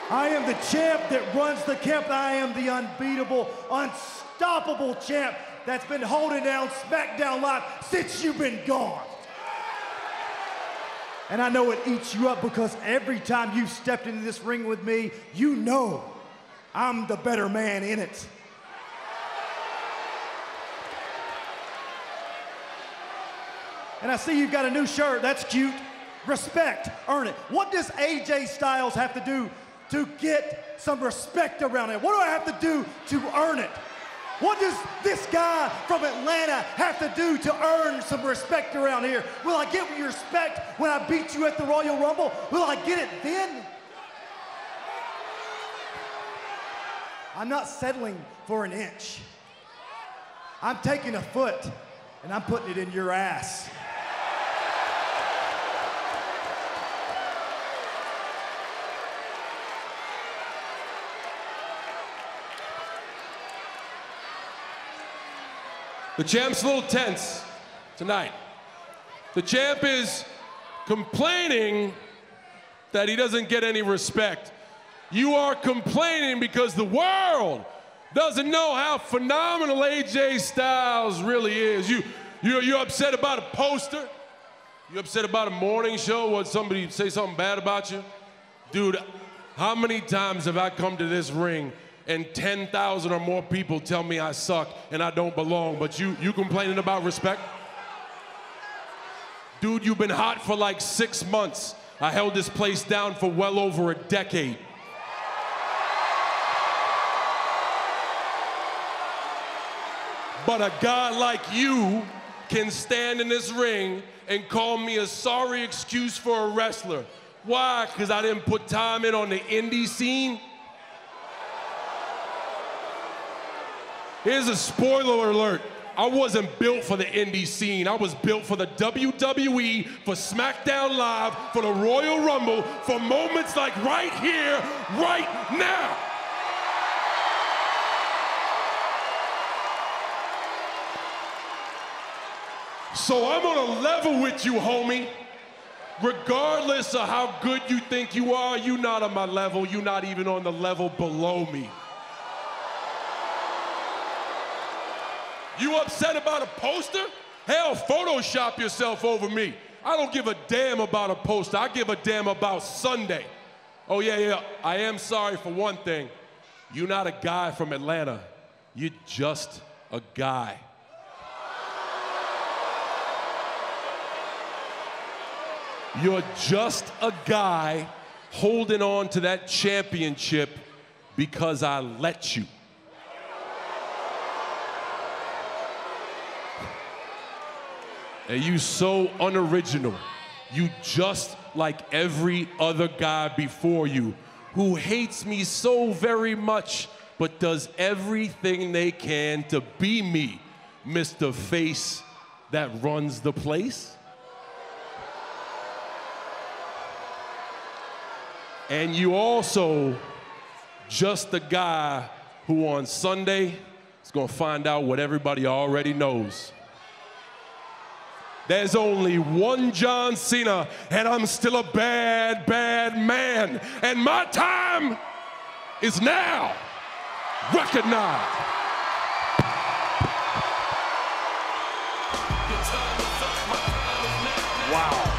I am the champ that runs the camp. I am the unbeatable, unstoppable champ that's been holding down SmackDown Live since you've been gone. And I know it eats you up because every time you stepped into this ring with me, you know I'm the better man in it. And I see you've got a new shirt. That's cute. Respect. Earn it. What does AJ Styles have to do to get some respect around it? What do I have to do to earn it? What does this guy from Atlanta have to do to earn some respect around here? Will I get your respect when I beat you at the Royal Rumble? Will I get it then? I'm not settling for an inch. I'm taking a foot and I'm putting it in your ass. The champ's a little tense tonight. The champ is complaining that he doesn't get any respect. You are complaining because the world doesn't know how phenomenal AJ Styles really is. You're upset about a poster? You upset about a morning show? What, somebody say something bad about you? Dude, how many times have I come to this ring and 10,000 or more people tell me I suck and I don't belong, but you complaining about respect? Dude, you've been hot for like 6 months. I held this place down for well over a decade. But a guy like you can stand in this ring and call me a sorry excuse for a wrestler. Why? Because I didn't put time in on the indie scene? Here's a spoiler alert. I wasn't built for the indie scene. I was built for the WWE, for SmackDown Live, for the Royal Rumble, for moments like right here, right now. So I'm on a level with you, homie. Regardless of how good you think you are, you're not on my level. You're not even on the level below me. You upset about a poster? Hell, Photoshop yourself over me. I don't give a damn about a poster. I give a damn about Sunday. Oh, yeah, I am sorry for one thing. You're not a guy from Atlanta. You're just a guy. You're just a guy holding on to that championship because I let you. And you so unoriginal. You just like every other guy before you who hates me so very much but does everything they can to be me, Mr. Face that runs the place. And you also just the guy who on Sunday is gonna find out what everybody already knows. There's only one John Cena, and I'm still a bad, bad man. And my time is now. Recognize. Wow.